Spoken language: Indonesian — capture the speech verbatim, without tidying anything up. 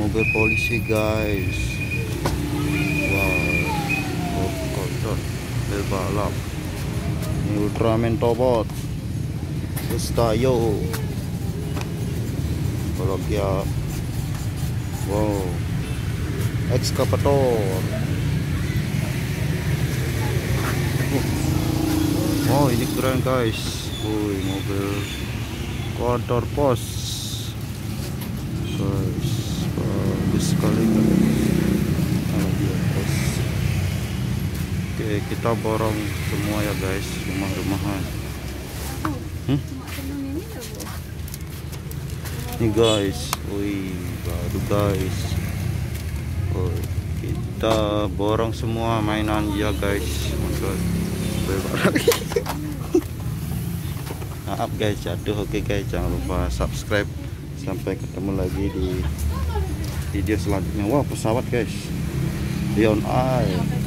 mobil polisi guys. Wow, oh, kotor mobil balap. Ini Ultraman Tobot Estayo kalau dia. Wow, ekskavator. Oh, ini keren guys. Wih, mobil kantor pos guys, bagus sekali guys. Oh, dia pos. Oke, kita borong semua ya guys, rumah-rumahan. Hmm? Ini guys, wih, baru guys. Oh, kita borong semua mainan ya guys. Maaf guys, jatuh. Oke guys, jangan lupa subscribe. Sampai ketemu lagi di video selanjutnya. Wah, pesawat guys, Lion Air.